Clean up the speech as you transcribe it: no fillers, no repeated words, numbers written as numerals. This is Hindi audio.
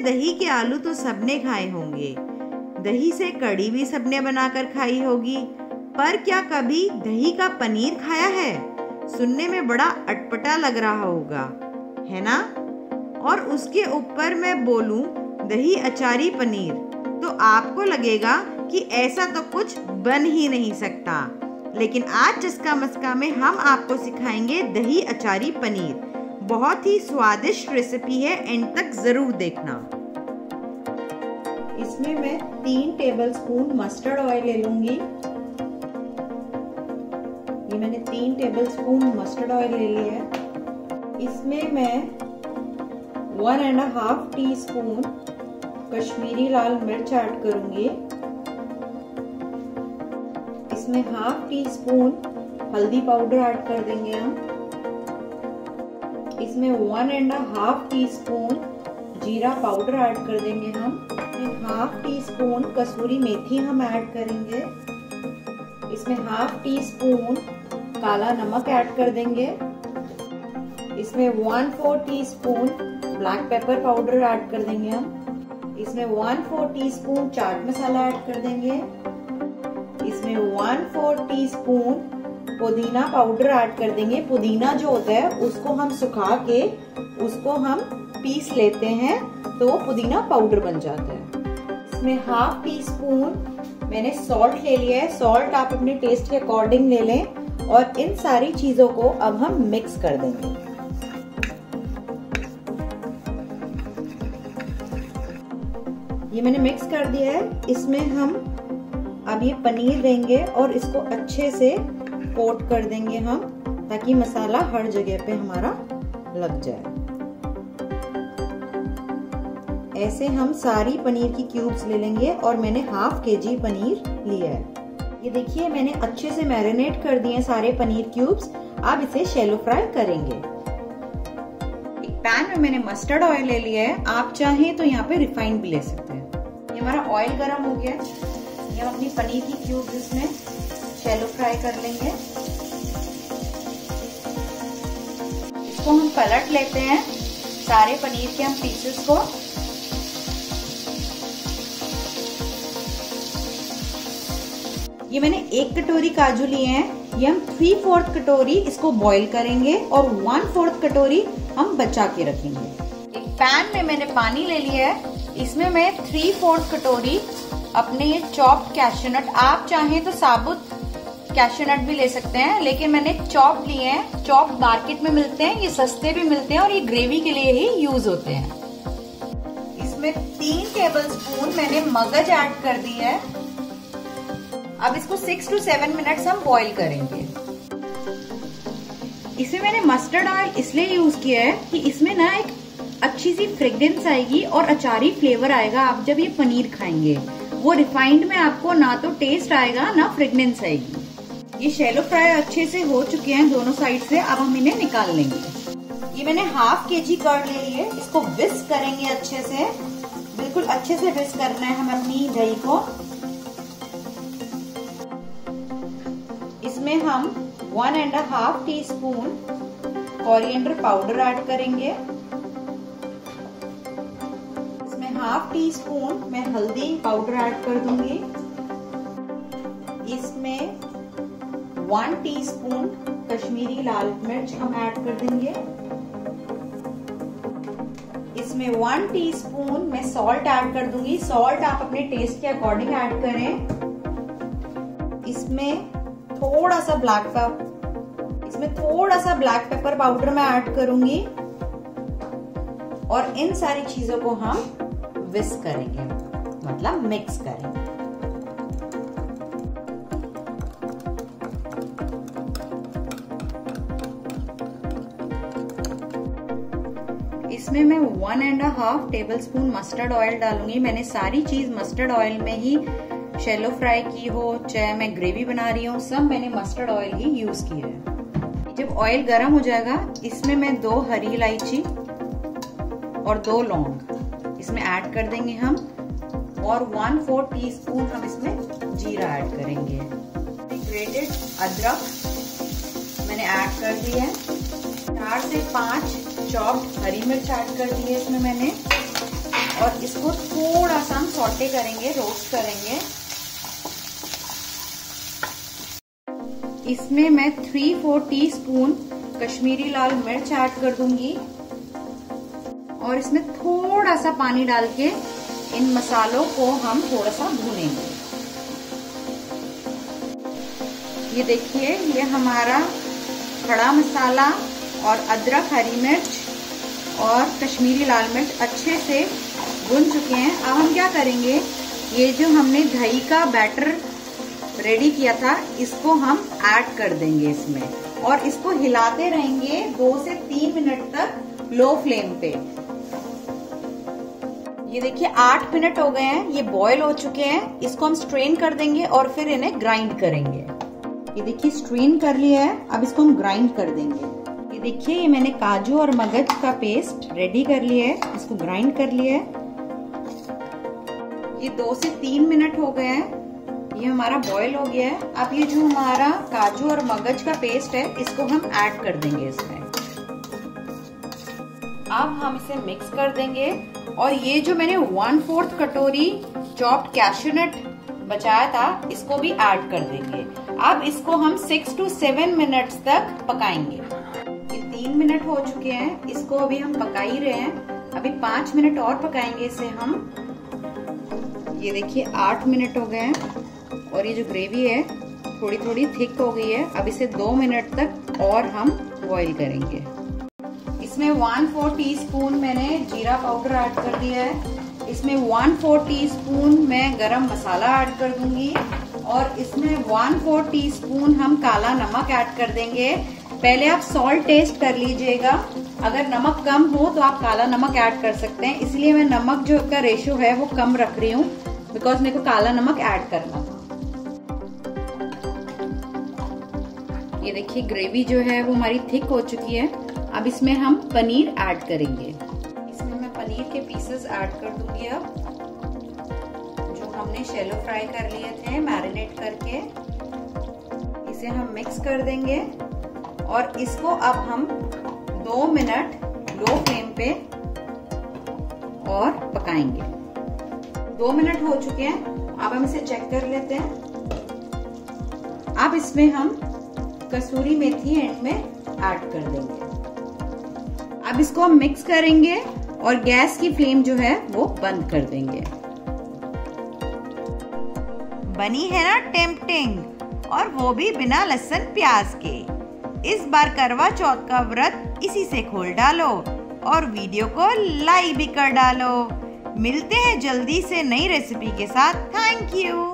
दही के आलू तो सबने खाए होंगे, दही से कढ़ी भी सबने बनाकर खाई होगी, पर क्या कभी दही का पनीर खाया है? सुनने में बड़ा अटपटा लग रहा होगा, है ना? और उसके ऊपर मैं बोलूं दही अचारी पनीर, तो आपको लगेगा कि ऐसा तो कुछ बन ही नहीं सकता। लेकिन आज चस्का मस्का में हम आपको सिखाएंगे दही अचारी पनीर। बहुत ही स्वादिष्ट रेसिपी है, एंड तक जरूर देखना। इसमें मैं 3 टेबलस्पून मस्टर्ड ऑयल ले लूंगी। ये मैंने 3 टेबलस्पून मस्टर्ड ऑयल ले लिया है। इसमें मैं 1.5 टीस्पून कश्मीरी लाल मिर्च ऐड करूंगी। इसमें 1/2 टीस्पून हल्दी पाउडर ऐड कर देंगे हम। इसमें 1.5 टीस्पून जीरा पाउडर ऐड कर देंगे हम। 1/2 टीस्पून कसूरी मेथी हम ऐड करेंगे। इसमें 1/2 टीस्पून काला नमक ऐड कर देंगे। इसमें 1/4 teaspoon black pepper powder add कर देंगे हम। इसमें 1/4 टीस्पून चाट मसाला ऐड कर देंगे। इसमें 1/4 टीस्पून पुदीना पाउडर ऐड कर देंगे। पुदीना जो होता है उसको हम सुखा के उसको हम पीस लेते हैं तो पुदीना पाउडर बन जाता है। इसमें 1/2 टीस्पून मैंने सॉल्ट ले लिया है। सॉल्ट आप अपने टेस्ट के अकॉर्डिंग ले लें और इन सारी चीजों को अब हम मिक्स कर देंगे। ये मैंने मिक्स कर दिया है। इसमें हम अब ये पनीर देंगे और इसको अच्छे से कोट कर देंगे हम, ताकि मसाला हर जगह पे हमारा लग जाए। ऐसे हम सारी पनीर की क्यूब्स ले लेंगे और मैंने 1/2 kg पनीर लिया है। ये देखिए मैंने अच्छे से मैरिनेट कर दिए सारे पनीर क्यूब्स। अब इसे शैलो फ्राई करेंगे। एक पैन में मैंने मस्टर्ड ऑयल ले लिया है। आप चाहें तो यहाँ पे रिफाइंड भी ले सकते हैं। ये हमारा ऑयल गर्म हो गया है। हम अपनी पनीर की क्यूब्स इसमें शैलो फ्राई कर लेंगे। इसको हम पलट लेते हैं सारे पनीर के हम पीसेस को। ये मैंने 1 कटोरी काजू लिए हैं। ये हम 3/4 कटोरी इसको बॉईल करेंगे और 1/4 कटोरी हम बचा के रखेंगे। एक पैन में मैंने पानी ले लिया है। इसमें मैं 3/4 कटोरी अपने ये चॉप्ड कैश्यूनट, आप चाहें तो साबुत कैश्यूनट भी ले सकते हैं, लेकिन मैंने चॉप लिए हैं। चॉप मार्केट में मिलते हैं, ये सस्ते भी मिलते हैं और ये ग्रेवी के लिए ही यूज होते हैं। इसमें 3 टेबलस्पून मैंने मगज ऐड कर दी है। अब इसको 6 to 7 मिनट्स हम बॉईल करेंगे। इसमें मैंने मस्टर्ड ऑयल इसलिए यूज किया है कि इसमें ना एक अच्छी सी फ्रेग्रेंस आएगी और अचारी फ्लेवर आएगा। आप जब ये पनीर खाएंगे, वो रिफाइंड में आपको ना तो टेस्ट आएगा ना फ्रेग्रेंस आएगी। ये शैलो फ्राई अच्छे से हो चुके हैं दोनों साइड से। अब हम इन्हें निकाल लेंगे। ये मैंने 1/2 kg कर्ड ले लिए। इसको विस्क करेंगे अच्छे से, बिल्कुल अच्छे से विस्क करना है हमें अपनी दही को। इसमें हम 1.5 टीस्पून कोरिएंडर पाउडर ऐड करेंगे। 1/2 टीस्पून मैं हल्दी पाउडर ऐड कर दूंगी। इसमें 1 टीस्पून कश्मीरी लाल मिर्च हम ऐड कर देंगे। इसमें 1 टीस्पून मैं सॉल्ट ऐड कर दूंगी। सॉल्ट आप अपने टेस्ट के अकॉर्डिंग ऐड करें। इसमें थोड़ा सा ब्लैक पेपर पाउडर मैं ऐड करूंगी और इन सारी चीजों को हम विस्क करेंगे, मतलब मिक्स करेंगे। इसमें मैं 1.5 टेबलस्पून मस्टर्ड ऑयल डालूंगी। मैंने सारी चीज मस्टर्ड ऑयल में ही शैलो फ्राई की हो, चाहे मैं ग्रेवी बना रही हूँ, सब मैंने मस्टर्ड ऑयल ही यूज किया है। जब ऑयल गर्म हो जाएगा, इसमें मैं 2 हरी इलायची और 2 लौंग इसमें ऐड कर देंगे हम और 1/4 टीस्पून हम इसमें जीरा ऐड करेंगे। ग्रेटेड अदरक मैंने ऐड कर दिया है। 4 से 5 चॉप्ड हरी मिर्च ऐड कर दी है इसमें मैंने और इसको थोड़ा सा हम सौटे करेंगे, रोस्ट करेंगे। इसमें मैं 3-4 टीस्पून कश्मीरी लाल मिर्च ऐड कर दूंगी और इसमें थोड़ा सा पानी डाल के इन मसालों को हम थोड़ा सा भूनेंगे। ये देखिए, ये हमारा खड़ा मसाला और अदरक, हरी मिर्च और कश्मीरी लाल मिर्च अच्छे से भुन चुके हैं। अब हम क्या करेंगे, ये जो हमने दही का बैटर रेडी किया था इसको हम ऐड कर देंगे इसमें और इसको हिलाते रहेंगे 2 से 3 मिनट तक लो फ्लेम पे। ये देखिए 8 मिनट हो गए हैं, ये बॉईल हो चुके हैं। इसको हम स्ट्रेन कर देंगे और फिर इन्हें ग्राइंड करेंगे। ये देखिए स्ट्रेन कर लिया है, अब इसको हम ग्राइंड कर देंगे। ये देखिए, ये मैंने काजू और मगज का पेस्ट रेडी कर लिया है, इसको ग्राइंड कर लिया है। ये 2 से 3 मिनट हो गए हैं, ये हमारा बॉईल हो गया है। अब ये जो हमारा काजू और मगज का पेस्ट है इसको हम ऐड कर देंगे इसमें। अब हम इसे मिक्स कर देंगे और ये जो मैंने 1/4 कटोरी चॉप्ड कैश्यूनट बचाया था इसको भी ऐड कर देंगे। अब इसको हम 6 to 7 मिनट्स तक पकाएंगे। ये 3 मिनट हो चुके हैं, इसको अभी हम पका ही रहे हैं। अभी 5 मिनट और पकाएंगे इसे हम। ये देखिए 8 मिनट हो गए हैं और ये जो ग्रेवी है थोड़ी थोड़ी थिक हो गई है। अब इसे 2 मिनट तक और हम बॉईल करेंगे। इसमें 1/4 टीस्पून मैंने जीरा पाउडर ऐड कर दिया है। इसमें 1/4 टीस्पून मैं गरम मसाला ऐड कर दूंगी और इसमें 1/4 टीस्पून हम काला नमक ऐड कर देंगे। पहले आप सॉल्ट टेस्ट कर लीजिएगा, अगर नमक कम हो तो आप काला नमक ऐड कर सकते हैं। इसलिए मैं नमक जो का रेशियो है वो कम रख रही हूँ, बिकॉज मेरे को काला नमक ऐड करना था। ये देखिए ग्रेवी जो है वो हमारी थिक हो चुकी है। अब इसमें हम पनीर ऐड करेंगे। इसमें मैं पनीर के पीसेस ऐड कर दूंगी अब, जो हमने शैलो फ्राई कर लिए थे मैरिनेट करके। इसे हम मिक्स कर देंगे और इसको अब हम 2 मिनट लो फ्लेम पे और पकाएंगे। 2 मिनट हो चुके हैं, अब हम इसे चेक कर लेते हैं। अब इसमें हम कसूरी मेथी एंड में ऐड कर देंगे। अब इसको हम मिक्स करेंगे और गैस की फ्लेम जो है वो बंद कर देंगे। बनी है ना टेम्पटिंग, और वो भी बिना लहसुन प्याज के। इस बार करवा चौथ का व्रत इसी से खोल डालो और वीडियो को लाइक भी कर डालो। मिलते हैं जल्दी से नई रेसिपी के साथ। Thank you.